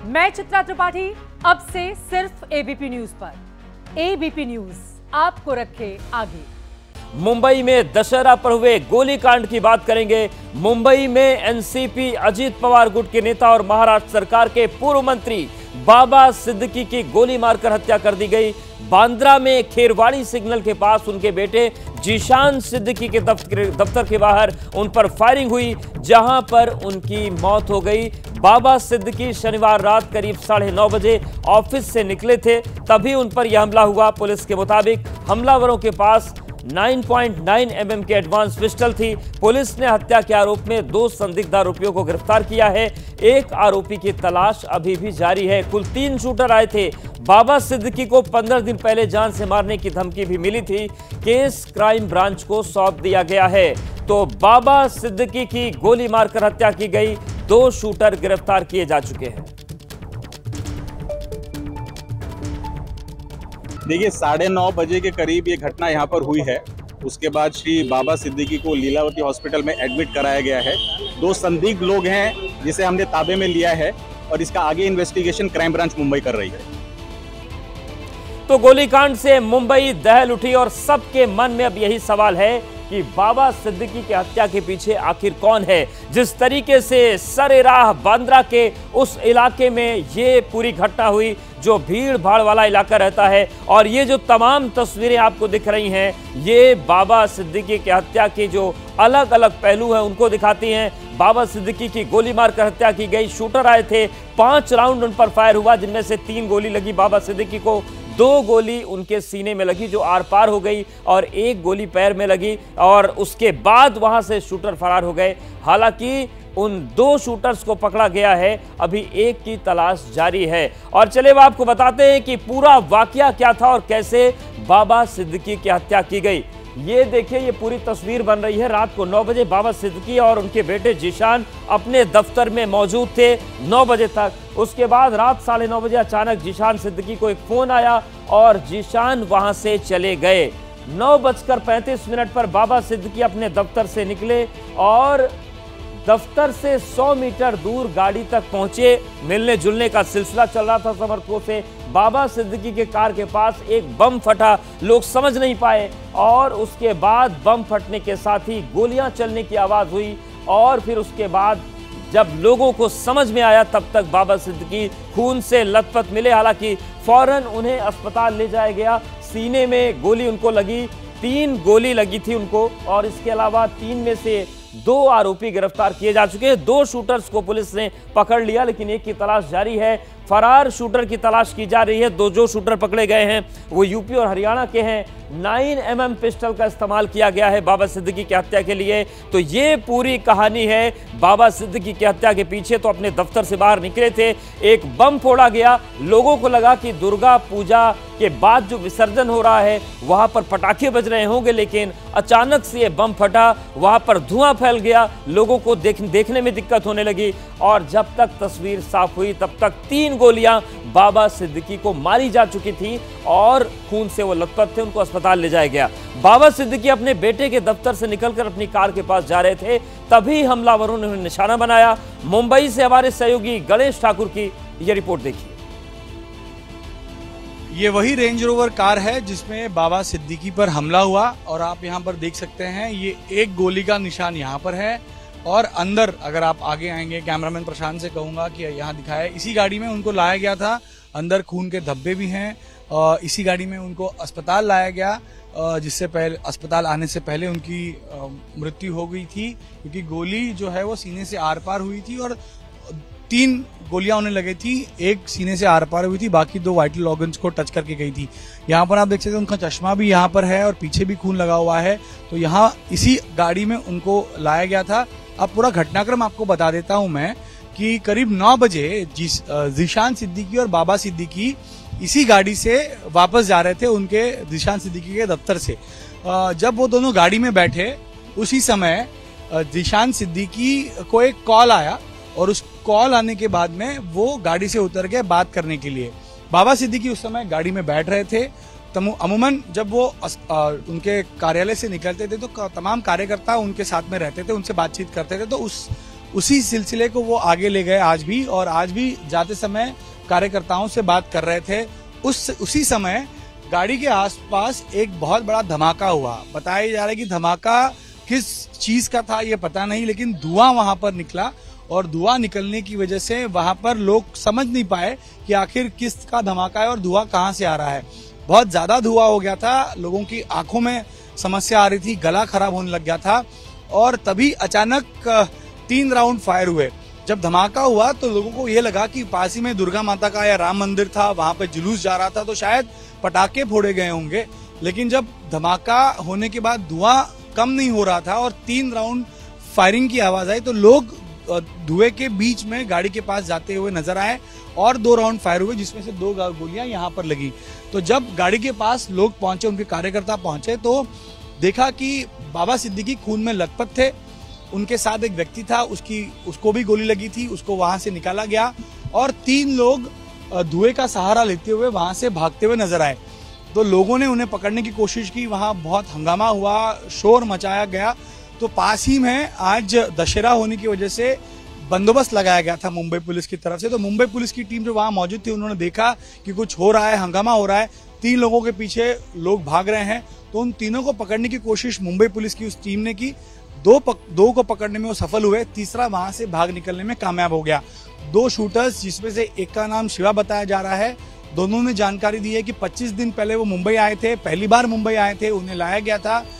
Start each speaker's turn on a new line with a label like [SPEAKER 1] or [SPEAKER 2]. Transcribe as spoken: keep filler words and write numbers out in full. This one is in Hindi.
[SPEAKER 1] मैं चित्रा त्रिपाठी, अब से सिर्फ एबीपी न्यूज पर। एबीपी न्यूज आपको रखे आगे।
[SPEAKER 2] मुंबई में दशहरा पर हुए गोलीकांड की बात करेंगे। मुंबई में एनसीपी अजीत पवार गुट के नेता और महाराष्ट्र सरकार के पूर्व मंत्री बाबा सिद्दीकी की गोली मारकर हत्या कर दी गई। बांद्रा में खेरवाड़ी सिग्नल के पास उनके बेटे जीशान सिद्दीकी के दफ्तर दफ्तर के बाहर उन पर फायरिंग हुई, जहां पर उनकी मौत हो गई। बाबा सिद्दीकी शनिवार रात करीब साढ़े नौ बजे ऑफिस से निकले थे, तभी उन पर यह हमला हुआ। पुलिस के मुताबिक हमलावरों के पास नौ पॉइंट नौ एम एम के एडवांस पिस्टल थी। पुलिस ने हत्या के आरोप में दो संदिग्ध आरोपियों को गिरफ्तार किया है। एक आरोपी की तलाश अभी भी जारी है। कुल तीन शूटर आए थे। बाबा सिद्दीकी को पंद्रह दिन पहले जान से मारने की धमकी भी मिली थी। केस क्राइम ब्रांच को सौंप दिया गया है। तो बाबा सिद्दीकी की गोली मारकर हत्या की गई। दो शूटर गिरफ्तार किए जा चुके हैं।
[SPEAKER 3] देखिए, साढ़े नौ बजे के करीब ये घटना यहाँ पर हुई है। उसके बाद श्री बाबा सिद्दीकी को लीलावती हॉस्पिटल में एडमिट कराया गया है। दो संदिग्ध लोग हैं जिसे हमने ताबे में लिया है और इसका आगे इन्वेस्टिगेशन क्राइम ब्रांच मुंबई कर रही है।
[SPEAKER 2] तो गोलीकांड से मुंबई दहल उठी और सबके मन में अब यही सवाल है कि बाबा सिद्दीकी की हत्या के पीछे आखिर कौन है। जिस तरीके से सरेराह बांद्रा के उस इलाके में ये पूरी घटना हुई, जो भीड़ भाड़ वाला इलाका रहता है, और ये जो तमाम तस्वीरें आपको दिख रही हैं, ये बाबा सिद्दीकी की हत्या के जो अलग अलग पहलू हैं उनको दिखाती हैं। बाबा सिद्दीकी की गोली मारकर हत्या की गई। शूटर आए थे, पांच राउंड उन पर फायर हुआ, जिनमें से तीन गोली लगी बाबा सिद्दीकी को, दो गोली उनके सीने में लगी जो आर पार हो गई, और एक गोली पैर में लगी, और उसके बाद वहां से शूटर फरार हो गए। हालांकि उन दो शूटर्स को पकड़ा गया है, अभी एक की तलाश जारी है। और चलिए अब आपको बताते हैं कि पूरा वाकया क्या था और कैसे बाबा सिद्दीकी की हत्या की गई। ये देखिए, ये पूरी तस्वीर बन रही है। रात को नौ बजे बाबा सिद्दीकी और उनके बेटे जीशान अपने दफ्तर में मौजूद थे नौ बजे तक। उसके बाद रात साढ़े नौ बजे अचानक जीशान सिद्दीकी को एक फोन आया और जीशान वहां से चले गए। नौ बजकर पैंतीस मिनट पर बाबा सिद्दीकी अपने दफ्तर से निकले और दफ्तर से सौ मीटर दूर गाड़ी तक पहुंचे। मिलने जुलने का सिलसिला चल रहा था समर्थकों से। बाबा सिद्दीकी के कार के पास एक बम फटा, लोग समझ नहीं पाए, और उसके बाद बम फटने के साथ ही गोलियां चलने की आवाज हुई। और फिर उसके बाद जब लोगों को समझ में आया, तब तक बाबा सिद्दीकी खून से लथपथ मिले। हालांकि फौरन उन्हें अस्पताल ले जाया गया। सीने में गोली उनको लगी, तीन गोली लगी थी उनको, और इसके अलावा तीन में से दो आरोपी गिरफ्तार किए जा चुके हैं। दो शूटर्स को पुलिस ने पकड़ लिया, लेकिन एक की तलाश जारी है। फरार शूटर की तलाश की जा रही है। दो जो शूटर पकड़े गए हैं वो यूपी और हरियाणा के हैं। नौ एम एम पिस्टल का इस्तेमाल किया गया है बाबा सिद्दीकी की हत्या के लिए। तो ये पूरी कहानी है बाबा सिद्दीकी की हत्या के पीछे। तो अपने दफ्तर से बाहर निकले थे, एक बम फोड़ा गया। लोगों को लगा कि दुर्गा पूजा के बाद जो विसर्जन हो रहा है वहां पर पटाखे बज रहे होंगे, लेकिन अचानक से ये बम फटा, वहां पर धुआं फैल गया, लोगों को देख, देखने में दिक्कत होने लगी। और जब तक तस्वीर साफ हुई तब तक तीन गोलियां बाबा सिद्दीकी को मारी जा चुकी थी और खून से वो लथपथ थे। उनको अस्पताल ले जाया गया। बाबा सिद्दीकी अपने बेटे के दफ्तर से निकलकर अपनी कार के पास जा रहे थे, तभी हमलावरों ने उन्हें निशाना बनाया। मुंबई से हमारे सहयोगी गणेश ठाकुर की यह रिपोर्ट देखिए।
[SPEAKER 4] ये वही रेंज रोवर कार है जिसमें बाबा सिद्दीकी पर हमला हुआ, और आप यहाँ पर देख सकते हैं ये एक गोली का निशान यहाँ पर है। और अंदर अगर आप आगे आएंगे, कैमरामैन प्रशांत से कहूंगा कि यहाँ दिखाया, इसी गाड़ी में उनको लाया गया था। अंदर खून के धब्बे भी हैं। इसी गाड़ी में उनको अस्पताल लाया गया, जिससे पहले अस्पताल आने से पहले उनकी मृत्यु हो गई थी, क्योंकि गोली जो है वो सीने से आर पार हुई थी और तीन गोलियां उन्हें लगी थी। एक सीने से आर पार हुई थी, बाकी दो वाइटल ऑर्गन्स को टच करके गई थी। यहाँ पर आप देख सकते हैं उनका चश्मा भी यहाँ पर है और पीछे भी खून लगा हुआ है। तो यहाँ इसी गाड़ी में उनको लाया गया था। अब पूरा घटनाक्रम आपको बता देता हूं मैं कि करीब नौ बजे जीशान सिद्दीकी और बाबा सिद्दीकी इसी गाड़ी से वापस जा रहे थे उनके जीशान सिद्दीकी के दफ्तर से। जब वो दोनों गाड़ी में बैठे, उसी समय जीशान सिद्दीकी को एक कॉल आया, और उस कॉल आने के बाद में वो गाड़ी से उतर गए बात करने के लिए। बाबा सिद्दीकी उस समय गाड़ी में बैठ रहे थे। अमूमन जब वो आ, उनके कार्यालय से निकलते थे तो तमाम कार्यकर्ता उनके साथ में रहते थे, उनसे बातचीत करते थे। तो उस उसी सिलसिले को वो आगे ले गए आज भी, और आज भी जाते समय कार्यकर्ताओं से बात कर रहे थे। उस उसी समय गाड़ी के आसपास एक बहुत बड़ा धमाका हुआ। बताया जा रहा है कि धमाका किस चीज का था ये पता नहीं, लेकिन धुआं वहां पर निकला, और धुआं निकलने की वजह से वहां पर लोग समझ नहीं पाए कि आखिर किस का धमाका है और धुआं कहां से आ रहा है। बहुत ज्यादा धुआं हो गया था, लोगों की आंखों में समस्या आ रही थी, गला खराब होने लग गया था, और तभी अचानक तीन राउंड फायर हुए। जब धमाका हुआ तो लोगों को ये लगा कि पास ही में दुर्गा माता का या राम मंदिर था, वहां पे जुलूस जा रहा था, तो शायद पटाखे फोड़े गए होंगे। लेकिन जब धमाका होने के बाद धुआं कम नहीं हो रहा था और तीन राउंड फायरिंग की आवाज आई, तो लोग धुएं के बीच में गाड़ी के पास जाते हुए नजर आए, और दो राउंड फायर हुए जिसमें से दो गोलियां यहाँ पर लगी। तो जब गाड़ी के पास लोग पहुंचे, उनके कार्यकर्ता पहुंचे, तो देखा कि बाबा सिद्दीकी खून में लथपथ थे। उनके साथ एक व्यक्ति था, उसकी उसको भी गोली लगी थी, उसको वहां से निकाला गया, और तीन लोग धुएं का सहारा लेते हुए वहां से भागते हुए नजर आए। तो लोगों ने उन्हें पकड़ने की कोशिश की, वहां बहुत हंगामा हुआ, शोर मचाया गया। तो पास ही में आज दशहरा होने की वजह से बंदोबस्त लगाया गया था मुंबई पुलिस की तरफ से। तो मुंबई पुलिस की टीम जो वहां मौजूद थी, उन्होंने देखा कि कुछ हो रहा है, हंगामा हो रहा है, तीन लोगों के पीछे लोग भाग रहे हैं, तो उन तीनों को पकड़ने की कोशिश मुंबई पुलिस की उस टीम ने की। दो पक, दो को पकड़ने में वो सफल हुए, तीसरा वहां से भाग निकलने में कामयाब हो गया। दो शूटर्स, जिसमें से एक का नाम शिवा बताया जा रहा है, दोनों ने जानकारी दी है कि पच्चीस दिन पहले वो मुंबई आए थे, पहली बार मुंबई आए थे, उन्हें लाया गया था